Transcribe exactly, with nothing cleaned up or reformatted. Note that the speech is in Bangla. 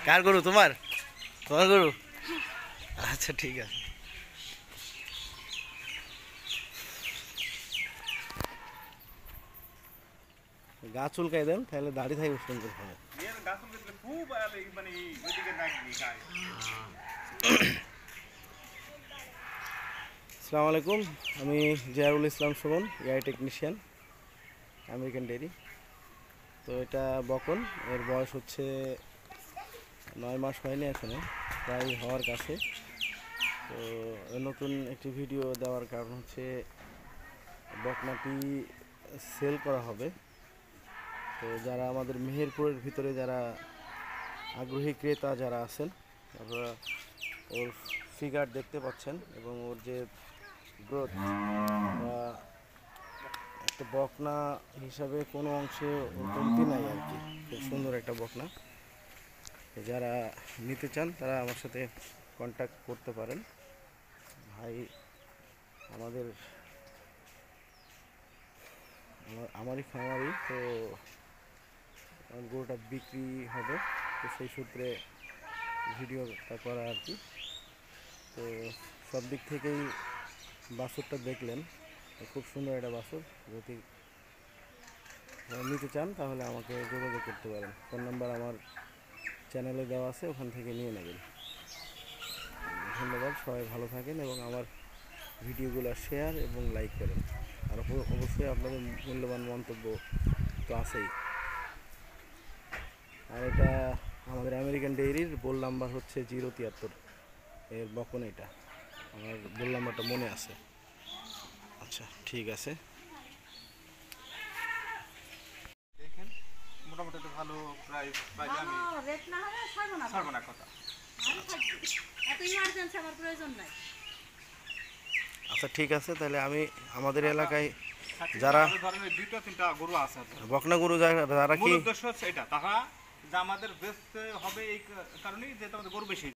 কার গরু? তোমার তোমার গরু? আচ্ছা ঠিক আছে। গা চুলকাই দেন, তাহলে দাড়ি থাকবে সুন্দর হবে। আসসালামু আলাইকুম, আমি Jiarul Islam Sumon, AI technician, American dairy. তো এটা বকন, এর বয়স হচ্ছে নয় মাস হয়নি এখনো, প্রায় হওয়ার কাছে। তো নতুন একটি ভিডিও দেওয়ার কারণ হচ্ছে বকনাটি সেল করা হবে। তো যারা আমাদের মেহেরপুরের ভিতরে যারা আগ্রহী ক্রেতা যারা আছেন, আপনারা ওর ফিগার দেখতে পাচ্ছেন এবং ওর যে গ্রোথ বা একটা বকনা হিসাবে কোনো অংশে ওর কমতি নাই আর কি। খুব সুন্দর একটা বকনা। যারা নিতে চান তারা আমার সাথে কন্ট্যাক্ট করতে পারেন। ভাই আমাদের আমারই খামারই, তো গরুটা বিক্রি হবে, তো সেই সূত্রে ভিডিওটা করা আর কি। তো সব দিক থেকেই বাছুরটা দেখলেন, খুব সুন্দর একটা বাছুর। যদি নিতে চান তাহলে আমাকে যোগাযোগ করতে পারেন, ফোন নাম্বার আমার চ্যানেলে দেওয়া আছে, ওখান থেকে নিয়ে নেবেন। ধন্যবাদ, সবাই ভালো থাকেন এবং আমার ভিডিওগুলো শেয়ার এবং লাইক করেন। আর অবশ্যই আপনাদের মূল্যবান মন্তব্য তো আছেই। আর এটা আমাদের আমেরিকান ডেইরির বোল নাম্বার হচ্ছে জিরো তিয়াত্তর, এর বকন এটা। আমার বোল নাম্বারটা মনে আছে। আচ্ছা ঠিক আছে। দেখেন মোটামুটি একটা ভালো প্রাইস পাইলে আমি রেট না হলে ছাড়বো না। ছাড়বো না কথা। আমি থাকবো, এত ইমার্জেন্সি আমার প্রয়োজন নাই। আচ্ছা ঠিক আছে, তাহলে আমি আমাদের এলাকায় সাথে যারা আমাদের ধরনের দুইটা তিনটা গরু আছে আপনার। বকনা গরু যারা যারা মূল কি উদ্দেশ্য হচ্ছে এটা, তারা যে আমাদের বেচতে হবে এই কারণেই যে আমাদের গরু বেশি।